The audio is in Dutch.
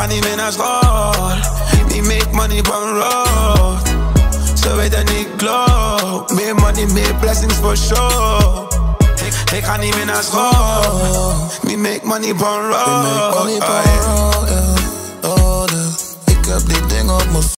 ga niet meer naar school. Die make money van road. Ze weet dat ik glow. Meer money, meer blessings for sure. Ik ga niet meer naar school. Die make money van road. Ik heb die ding op mijn